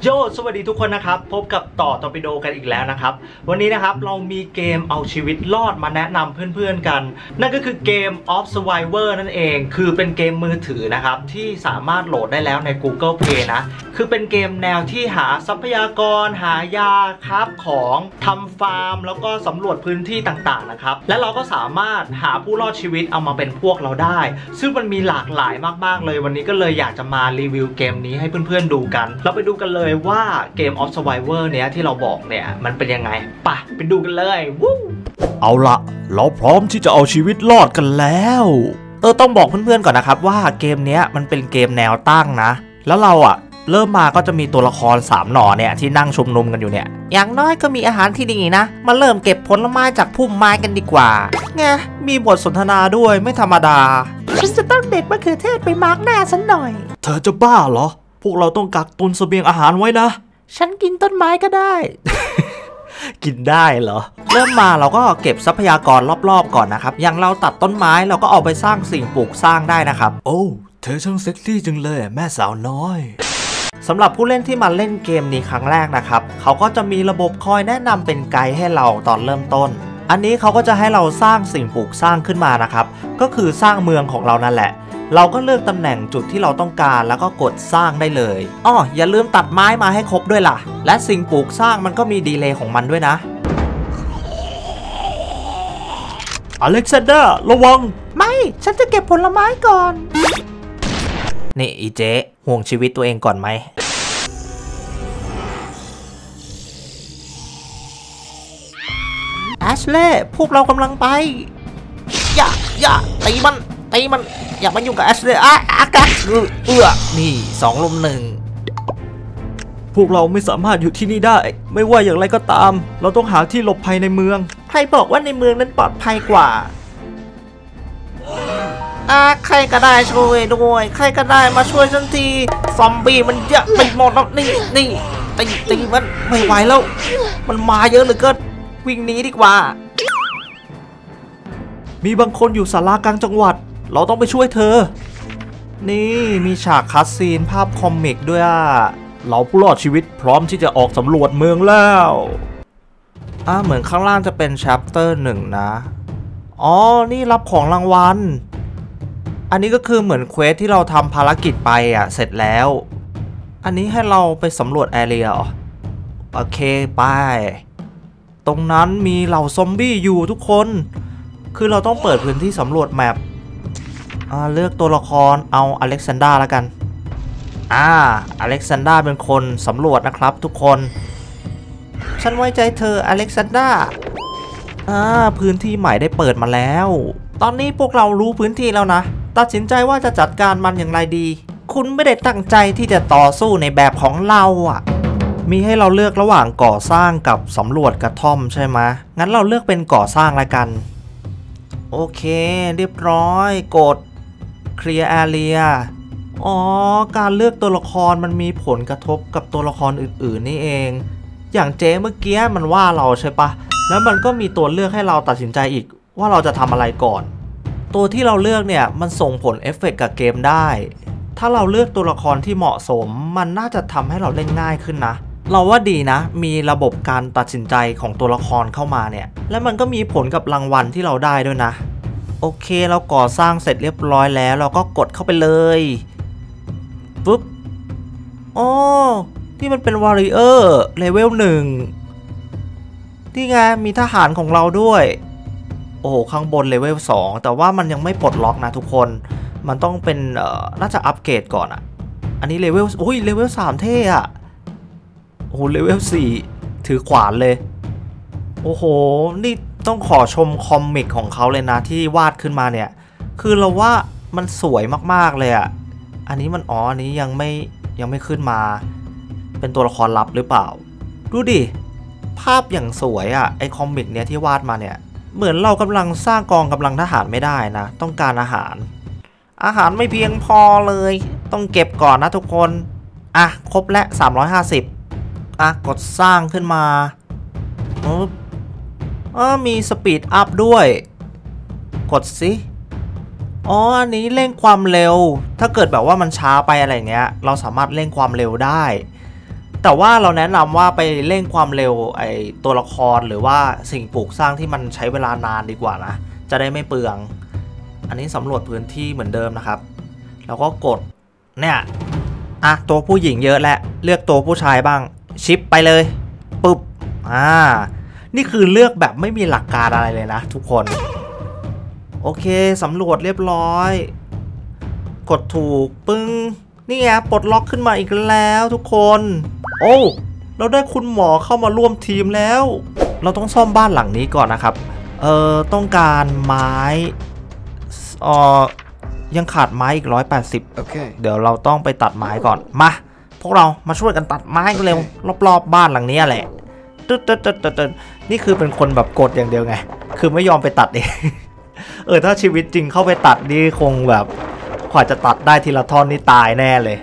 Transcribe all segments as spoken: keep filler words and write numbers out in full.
โย่สวัสดีทุกคนนะครับพบกับต่อตอร์ปิโดกันอีกแล้วนะครับวันนี้นะครับเรามีเกมเอาชีวิตรอดมาแนะนำเพื่อนๆกันนั่นก็คือเกม of Survivor นั่นเองคือเป็นเกมมือถือนะครับที่สามารถโหลดได้แล้วใน Google Play นะคือเป็นเกมแนวที่หาทรัพยากรหายาคราฟของทำฟาร์มแล้วก็สำรวจพื้นที่ต่างๆนะครับและเราก็สามารถหาผู้รอดชีวิตเอามาเป็นพวกเราได้ซึ่งมันมีหลากหลายมากๆเลยวันนี้ก็เลยอยากจะมารีวิวเกมนี้ให้เพื่อนๆดูกันเราไปดูกันเลยว่าเกม of Survivor เนี้ยที่เราบอกเนี่ยมันเป็นยังไงป่ะไปดูกันเลยวู้เอาละเราพร้อมที่จะเอาชีวิตรอดกันแล้วเออต้องบอกเพื่อนๆก่อนนะครับว่าเกมเนี้ยมันเป็นเกมแนวตั้งนะแล้วเราอะเริ่มมาก็จะมีตัวละครสามหน่อเนี่ยที่นั่งชุมนุมกันอยู่เนี่ยอย่างน้อยก็มีอาหารที่ดีนะมาเริ่มเก็บผลไม้จากพุ่มไม้กันดีกว่าไงมีบทสนทนาด้วยไม่ธรรมดาฉันจะต้องเด็ดมะเขือเทศไปมาร์กหน้าฉันหน่อยเธอจะบ้าเหรอพวกเราต้องกักตุนเสบียงอาหารไว้นะฉันกินต้นไม้ก็ได้ กินได้เหรอเริ่มมาเราก็เก็บทรัพยากรรอบๆก่อนนะครับอย่างเราตัดต้นไม้เราก็เอาไปสร้างสิ่งปลูกสร้างได้นะครับโอ้เธอช่างเซ็กซี่จังเลยแม่สาวน้อยสำหรับผู้เล่นที่มาเล่นเกมนี้ครั้งแรกนะครับเขาก็จะมีระบบคอยแนะนำเป็นไกด์ให้เราตอนเริ่มต้นอันนี้เขาก็จะให้เราสร้างสิ่งปลูกสร้างขึ้นมานะครับก็คือสร้างเมืองของเรานั่นแหละเราก็เลือกตำแหน่งจุดที่เราต้องการแล้วก็กดสร้างได้เลยอ้ออย่าลืมตัดไม้มาให้ครบด้วยล่ะและสิ่งปลูกสร้างมันก็มีดีเลย์ของมันด้วยนะอเล็กซานเดอร์ระวังไม่ฉันจะเก็บผลไม้ก่อนนี่อีเจ๊ห่วงชีวิตตัวเองก่อนไหมแอชเล่พวกเรากำลังไปอย่าอย่าตีมันตีมันอย่ามายุ่งกับแอชเล่อ่ะอากาศเอื้อนี่สองลุมหนึ่งพวกเราไม่สามารถอยู่ที่นี่ได้ไม่ว่าอย่างไรก็ตามเราต้องหาที่หลบภัยในเมืองใครบอกว่าในเมืองนั้นปลอดภัยกว่าอ่ะใครก็ได้ช่วยด้วยใครก็ได้มาช่วยฉันทีซอมบี้มันเยอะไปหมดแล้วนี่นี่ตีตีมันไม่ไหวแล้วมันมาเยอะเหลือเกินวิ่งหนีดีกว่ามีบางคนอยู่ศาลากลางจังหวัดเราต้องไปช่วยเธอนี่มีฉากคัสซีนภาพคอมิกด้วยอ่ะเราผู้รอดชีวิตพร้อมที่จะออกสำรวจเมืองแล้วอ่ะเหมือนข้างล่างจะเป็นชัปเตอร์หนึ่งนะอ๋อนี่รับของรางวัลอันนี้ก็คือเหมือนเควสที่เราทำภารกิจไปอ่ะเสร็จแล้วอันนี้ให้เราไปสำรวจแอเรียอ๋อโอเคไปตรงนั้นมีเหล่าซอมบี้อยู่ทุกคนคือเราต้องเปิดพื้นที่สำรวจแมปอ่าเลือกตัวละครเอาอเล็กซานดราแล้วกันอ่าอเล็กซานดราเป็นคนสำรวจนะครับทุกคนฉันไว้ใจเธออเล็กซานดราอ่าพื้นที่ใหม่ได้เปิดมาแล้วตอนนี้พวกเรารู้พื้นที่แล้วนะตัดสินใจว่าจะจัดการมันอย่างไรดีคุณไม่ได้ตั้งใจที่จะต่อสู้ในแบบของเราอ่ะมีให้เราเลือกระหว่างก่อสร้างกับสำรวจกระท่อมใช่ไหมงั้นเราเลือกเป็นก่อสร้างละกันโอเคเรียบร้อยกดเคลียร์แอเรียอ๋อการเลือกตัวละครมันมีผลกระทบกับตัวละครอื่นๆนี่เองอย่างเจ๊เมื่อกี้มันว่าเราใช่ปะแล้วมันก็มีตัวเลือกให้เราตัดสินใจอีกว่าเราจะทำอะไรก่อนตัวที่เราเลือกเนี่ยมันส่งผลเอฟเฟกต์กับเกมได้ถ้าเราเลือกตัวละครที่เหมาะสมมันน่าจะทำให้เราเล่นง่ายขึ้นนะเราว่าดีนะมีระบบการตัดสินใจของตัวละครเข้ามาเนี่ยและมันก็มีผลกับรางวัลที่เราได้ด้วยนะโอเคเราก่อสร้างเสร็จเรียบร้อยแล้วเราก็กดเข้าไปเลยปุ๊บอ๋อที่มันเป็นวอริเออร์เลเวลหนึ่งที่ไงมีทหารของเราด้วยโอ้โหข้างบนเลเวลสองแต่ว่ามันยังไม่ปลดล็อกนะทุกคนมันต้องเป็นเอ่อน่าจะอัปเกรดก่อนอ่ะอันนี้เลเวลโอ้ยเลเวลสามเท่อะโอ้โหเลเวลสี่ถือขวานเลยโอ้โหนี่ต้องขอชมคอมิกของเขาเลยนะที่วาดขึ้นมาเนี่ยคือเราว่ามันสวยมากๆเลยอ่ะอันนี้มันอ๋ออันนี้ยังไม่ยังไม่ขึ้นมาเป็นตัวละครลับหรือเปล่าดูดิภาพอย่างสวยอ่ะไอคอมิกเนี่ยที่วาดมาเนี่ยเหมือนเรากำลังสร้างกองกำลังทหารไม่ได้นะต้องการอาหารอาหารไม่เพียงพอเลยต้องเก็บก่อนนะทุกคนอ่ะครบและสามร้อยห้าสิบอ่ะกดสร้างขึ้นมาอ๋อมีสปีดอัพด้วยกดสิอ๋ออันนี้เร่งความเร็วถ้าเกิดแบบว่ามันช้าไปอะไรเงี้ยเราสามารถเร่งความเร็วได้แต่ว่าเราแนะนำว่าไปเร่งความเร็วไอตัวละครหรือว่าสิ่งปลูกสร้างที่มันใช้เวลานานดีกว่านะจะได้ไม่เปลืองอันนี้สำรวจพื้นที่เหมือนเดิมนะครับแล้วก็กดเนี่ยอ่ะตัวผู้หญิงเยอะและเลือกตัวผู้ชายบ้างชิปไปเลยปุ๊บอ่านี่คือเลือกแบบไม่มีหลักการอะไรเลยนะทุกคนโอเคสำรวจเรียบร้อยกดถูกปึ้งนี่ไงปลดล็อกขึ้นมาอีกแล้วทุกคนโอ้เราได้คุณหมอเข้ามาร่วมทีมแล้วเราต้องซ่อมบ้านหลังนี้ก่อนนะครับเออต้องการไม้เออยังขาดไม้อีกร้อยแปดสิบ okay. เดี๋ยวเราต้องไปตัดไม้ก่อนมาพวกเรามาช่วยกันตัดไม้กันเร็วรอบๆบ้านหลังนี้แหละตึ๊ดตึ๊ดตึ๊ดตึ๊ดนี่คือเป็นคนแบบกดอย่างเดียวไงคือไม่ยอมไปตัดเอง เออถ้าชีวิตจริงเข้าไปตัดนี่คงแบบกว่าจะตัดได้ทีละท่อนนี่ตายแน่เลย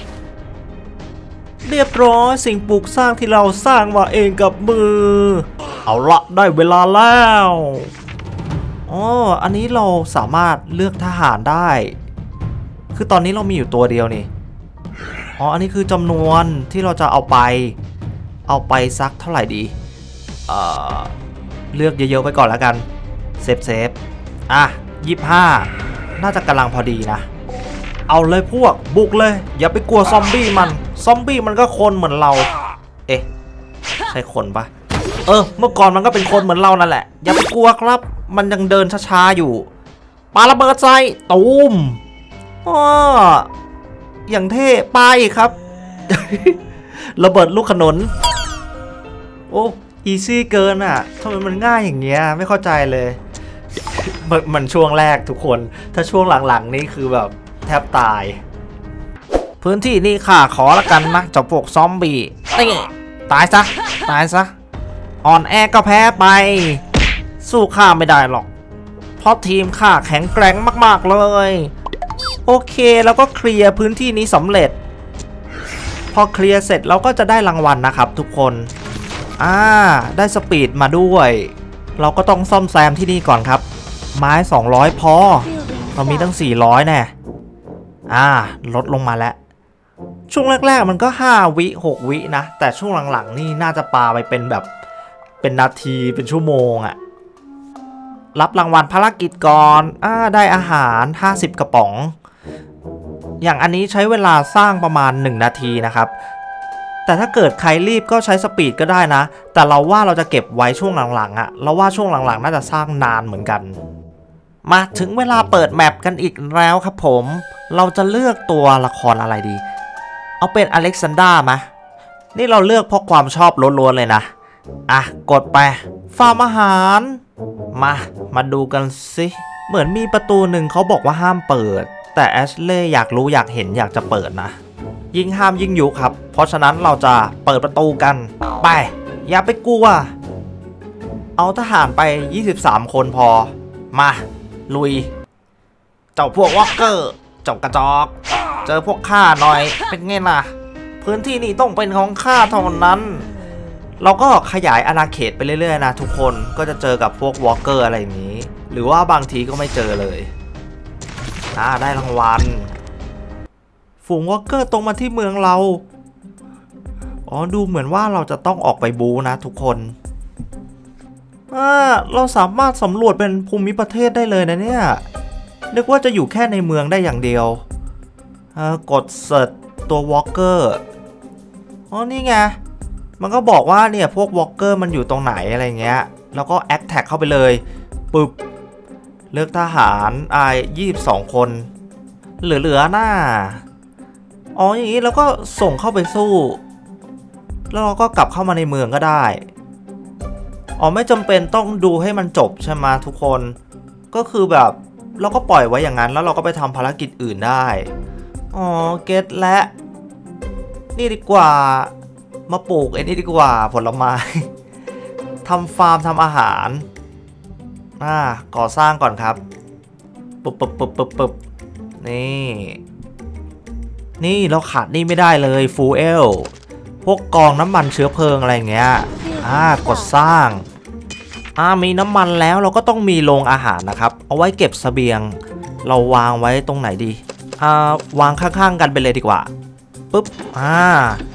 เรียบร้อยสิ่งปลูกสร้างที่เราสร้างมาเองกับมือเอาละได้เวลาแล้วอ๋ออันนี้เราสามารถเลือกทหารได้คือตอนนี้เรามีอยู่ตัวเดียวนี่อ๋ออันนี้คือจำนวนที่เราจะเอาไปเอาไปสักเท่าไหร่ดีเอ่อเลือกเยอะๆไปก่อนแล้วกันเซฟเซฟอ่ะยี่สิบห้าน่าจะกำลังพอดีนะเอาเลยพวกบุกเลยอย่าไปกลัวซอมบี้มันซอมบี้มันก็คนเหมือนเราเอ๊ะใช่คนปะเออเมื่อก่อนมันก็เป็นคนเหมือนเรานั่นแหละอย่าไปกลัวครับมันยังเดินช้าๆอยู่ปาระเบิดใส่ตูมอ้ออย่างเท่ปาอีกครับ ระเบิดลูกขนุนโอ้อีซี่เกินอ่ะทำไมมันง่ายอย่างเงี้ยไม่เข้าใจเลยมันช่วงแรกทุกคนถ้าช่วงหลังๆนี่คือแบบแทบตายพื้นที่นี่ข้าขอละกันนะเจ้าพวกซอมบี้นี่ตายซะตายซะอ่อนแอก็แพ้ไปสู้ข้าไม่ได้หรอกเพราะทีมข้าแข็งแกร่งมากๆเลยโอเคแล้วก็เคลียร์พื้นที่นี้สำเร็จพอเคลียร์เสร็จเราก็จะได้รางวัลนะครับทุกคนอ่าได้สปีดมาด้วยเราก็ต้องซ่อมแซมที่นี่ก่อนครับไม้สองร้อยพอเรามีตั้งสี่ร้อยแน่อ่าลดลงมาแล้วช่วงแรกๆมันก็ห้าวิหกวินะแต่ช่วงหลังๆนี่น่าจะปาไปเป็นแบบเป็นนาทีเป็นชั่วโมงอะรับรางวัลภารกิจก่อนอ่าได้อาหารห้าสิบกระป๋องอย่างอันนี้ใช้เวลาสร้างประมาณหนึ่งนาทีนะครับแต่ถ้าเกิดใครรีบก็ใช้สปีดก็ได้นะแต่เราว่าเราจะเก็บไว้ช่วงหลังๆอะเราว่าช่วงหลังๆน่าจะสร้างนานเหมือนกันมาถึงเวลาเปิดแมปกันอีกแล้วครับผมเราจะเลือกตัวละครอะไรดีเอาเป็นอเล็กซานดราไหมนี่เราเลือกเพราะความชอบล้วนๆเลยนะอ่ะกดไปฟาร์มอาหารมามาดูกันสิเหมือนมีประตูหนึ่งเขาบอกว่าห้ามเปิดแต่แอชเล่อยากรู้อยากเห็นอยากจะเปิดนะยิ่งห้ามยิ่งยุครับเพราะฉะนั้นเราจะเปิดประตูกันไปอย่าไปกลัวเอาทหารไปยี่สิบสามคนพอมาลุยเจ้าพวกวอล์กเกอร์เจ้ากระจอกเจอพวกข้าหน่อยเป็นไงล่ะพื้นที่นี้ต้องเป็นของข้าเท่านั้นเราก็ขยายอาณาเขตไปเรื่อยๆนะทุกคนก็จะเจอกับพวกวอล์กเกอร์อะไรอย่างนี้หรือว่าบางทีก็ไม่เจอเลยอ่าได้รางวัลฝูงวอล์กเกอร์ตรงมาที่เมืองเราอ๋อดูเหมือนว่าเราจะต้องออกไปบูนะทุกคนอ่าเราสามารถสำรวจเป็นภูมิประเทศได้เลยนะเนี่ยนึกว่าจะอยู่แค่ในเมืองได้อย่างเดียวกดเสิร์ชตัววอล์กเกอร์อ๋อนี่ไงมันก็บอกว่าเนี่ยพวกวอล์กเกอร์มันอยู่ตรงไหนอะไรเงี้ยแล้วก็แอคแท็กเข้าไปเลยปึ๊บเลือกทหารไอยี่สิบสองคนเหลือๆหน้าอ๋ออย่างนี้แล้วก็ส่งเข้าไปสู้แล้วเราก็กลับเข้ามาในเมืองก็ได้อ๋อไม่จำเป็นต้องดูให้มันจบใช่ไหมทุกคนก็คือแบบเราก็ปล่อยไว้อย่างนั้นแล้วเราก็ไปทำภารกิจอื่นได้อ๋อเก็ตและนี่ดีกว่ามาปลูกไอ้นี่ดีกว่าผลไม้ทำฟาร์มทำอาหารอ่าก่อสร้างก่อนครับปึ๊บปึ๊บปึ๊บปึ๊บปึ๊บนี่นี่เราขาดนี่ไม่ได้เลยฟูเอลพวกกองน้ำมันเชื้อเพลิงอะไรเงี้ยอ่ากดสร้างอ่ามีน้ำมันแล้วเราก็ต้องมีโรงอาหารนะครับเอาไว้เก็บเสบียงเราวางไว้ตรงไหนดีอ่าวางข้างๆกันไปเลยดีกว่าปึ๊บอ่า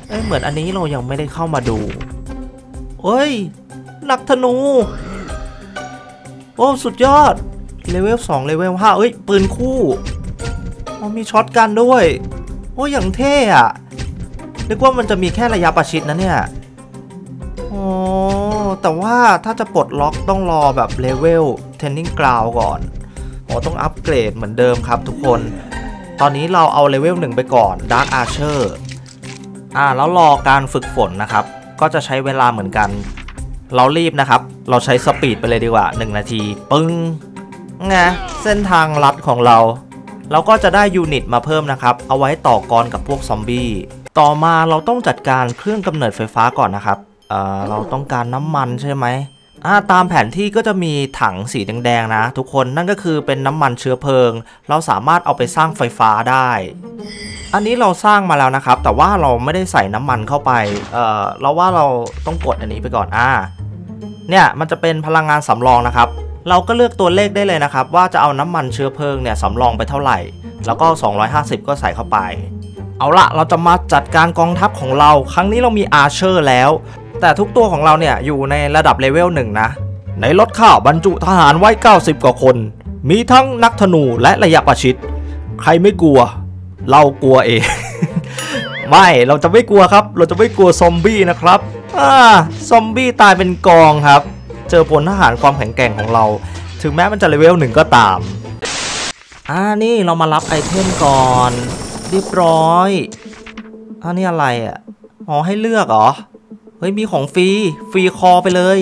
เอ้ยเหมือนอันนี้เรายังไม่ได้เข้ามาดูเฮ้ยนักธนูโอ้สุดยอดเลเวลสองเลเวลห้าเอ้ยปืนคู่อ๋อมีช็อตกันด้วยโอ้อย่างเท่อะนึกว่ามันจะมีแค่ระยะประชิดนะเนี่ยอ๋อแต่ว่าถ้าจะปลดล็อกต้องรอแบบเลเวลเทนนิ่งกราวก่อนอ๋อต้องอัปเกรดเหมือนเดิมครับทุกคนตอนนี้เราเอาเลเวลหนึ่งไปก่อน Dark Archer อ่าแล้วรอการฝึกฝนนะครับก็จะใช้เวลาเหมือนกันเรารีบนะครับเราใช้สปีดไปเลยดีกว่าหนึ่งนาทีปึ้งไงเส้นทางลัดของเราเราก็จะได้ยูนิตมาเพิ่มนะครับเอาไว้ต่อกรกับพวกซอมบี้ต่อมาเราต้องจัดการเครื่องกำเนิดไฟฟ้าก่อนนะครับเอ่อเราต้องการน้ำมันใช่ไหมอ่าตามแผนที่ก็จะมีถังสีแดงๆนะทุกคนนั่นก็คือเป็นน้ำมันเชื้อเพลิงเราสามารถเอาไปสร้างไฟฟ้าได้อันนี้เราสร้างมาแล้วนะครับแต่ว่าเราไม่ได้ใส่น้ำมันเข้าไปเอ่อเราว่าเราต้องกดอันนี้ไปก่อนอ่าเนี่ยมันจะเป็นพลังงานสำรองนะครับเราก็เลือกตัวเลขได้เลยนะครับว่าจะเอาน้ำมันเชื้อเพลิงเนี่ยสำรองไปเท่าไหร่แล้วก็สองร้อยห้าสิบก็ใส่เข้าไปเอาละเราจะมาจัดการกองทัพของเราครั้งนี้เรามีอาร์เชอร์แล้วแต่ทุกตัวของเราเนี่ยอยู่ในระดับเลเวลหนึ่งนะในรถข้าวบรรจุทหารไว้เก้าสิบกว่าคนมีทั้งนักธนูและระยะประชิดใครไม่กลัวเรากลัวเอง ไม่เราจะไม่กลัวครับเราจะไม่กลัวซอมบี้นะครับอ่าซอมบี้ตายเป็นกองครับเจอพลทหารความแข็งแกร่งของเราถึงแม้มันจะเลเวลหนึ่งก็ตามอ่านี่เรามารับไอเทมก่อนเรียบร้อยอ่านี่อะไรอ่ะอ๋อให้เลือกเหรอเฮ้ยมีของฟรีฟรีคอไปเลย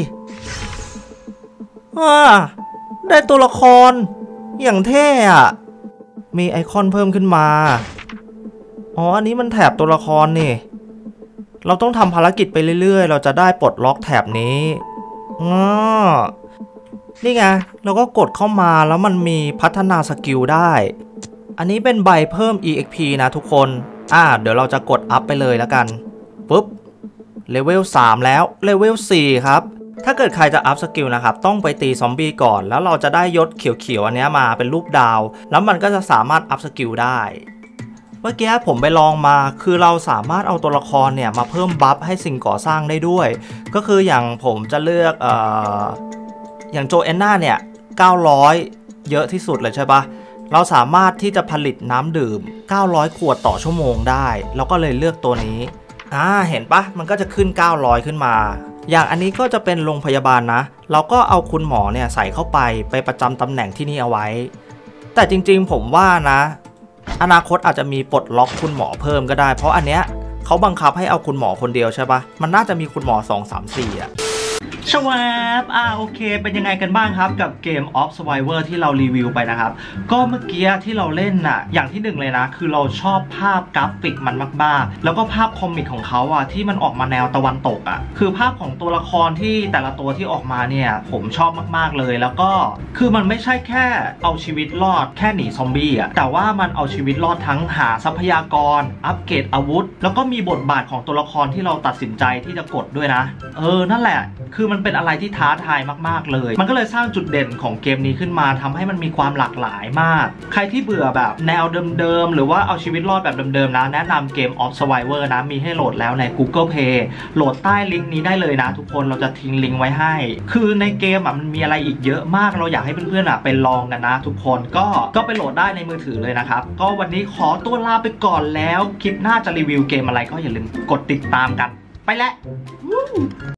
อ่าได้ตัวละครอย่างเท่อะมีไอคอนเพิ่มขึ้นมาอ๋ออันนี้มันแถบตัวละครนี่เราต้องทำภารกิจไปเรื่อยๆเราจะได้ปลดล็อกแถบนี้อ๋อนี่ไงเราก็กดเข้ามาแล้วมันมีพัฒนาสกิลได้อันนี้เป็นใบเพิ่ม อี เอ็กซ์ พี นะทุกคนอ่าเดี๋ยวเราจะกดอัพไปเลยแล้วกันปุ๊บเลเวลสามแล้วเลเวลสี่ครับถ้าเกิดใครจะอัพสกิลนะครับต้องไปตีซอมบี้ก่อนแล้วเราจะได้ยศเขียวๆอันนี้มาเป็นรูปดาวแล้วมันก็จะสามารถอัพสกิลได้เมื่อกี้ผมไปลองมาคือเราสามารถเอาตัวละครเนี่ยมาเพิ่มบัฟให้สิ่งก่อสร้างได้ด้วยก็คืออย่างผมจะเลือกเอ่ออย่างโจแอนนาเนี่ยเก้าร้อยเยอะที่สุดเลยใช่ปะเราสามารถที่จะผลิตน้ำดื่มเก้าร้อยขวดต่อชั่วโมงได้เราก็เลยเลือกตัวนี้อ่าเห็นปะมันก็จะขึ้นเก้าร้อยขึ้นมาอย่างอันนี้ก็จะเป็นโรงพยาบาลนะเราก็เอาคุณหมอเนี่ยใส่เข้าไปไปประจำตำแหน่งที่นี่เอาไว้แต่จริงๆผมว่านะอนาคตอาจจะมีปลดล็อกคุณหมอเพิ่มก็ได้เพราะอันเนี้ยเขาบังคับให้เอาคุณหมอคนเดียวใช่ปะมันน่าจะมีคุณหมอสอง สาม สี่อ่ะชวบอ่าโอเคเป็นยังไงกันบ้างครับกับเกม of Survivor ที่เรารีวิวไปนะครับก็เมื่อกี้ที่เราเล่นน่ะอย่างที่หนึ่งเลยนะคือเราชอบภาพกราฟิกมันมากๆแล้วก็ภาพคอมิกของเขาอ่ะที่มันออกมาแนวตะวันตกอ่ะคือภาพของตัวละครที่แต่ละตัวที่ออกมาเนี่ยผมชอบมากๆเลยแล้วก็คือมันไม่ใช่แค่เอาชีวิตรอดแค่หนีซอมบี้อ่ะแต่ว่ามันเอาชีวิตรอดทั้งหาทรัพยากรอัปเกรดอาวุธแล้วก็มีบทบาทของตัวละครที่เราตัดสินใจที่จะกดด้วยนะเออนั่นแหละคือมันเป็นอะไรที่ท้าทายมากๆเลยมันก็เลยสร้างจุดเด่นของเกมนี้ขึ้นมาทำให้มันมีความหลากหลายมากใครที่เบื่อแบบแนวเดิมๆหรือว่าเอาชีวิตรอดแบบเดิมๆนะแนะนำเกม of Survivor นะมีให้โหลดแล้วใน Google Play โหลดใต้ลิงก์นี้ได้เลยนะทุกคนเราจะทิ้งลิงก์ไว้ให้คือในเกมอ่ะมันมีอะไรอีกเยอะมากเราอยากให้เพื่อนๆอ่ะไปลองกันนะทุกคนก็ก็ไปโหลดได้ในมือถือเลยนะครับก็วันนี้ขอตัวลาไปก่อนแล้วคลิปหน้าจะรีวิวเกมอะไรก็อย่าลืมกดติดตามกันไปแล้ว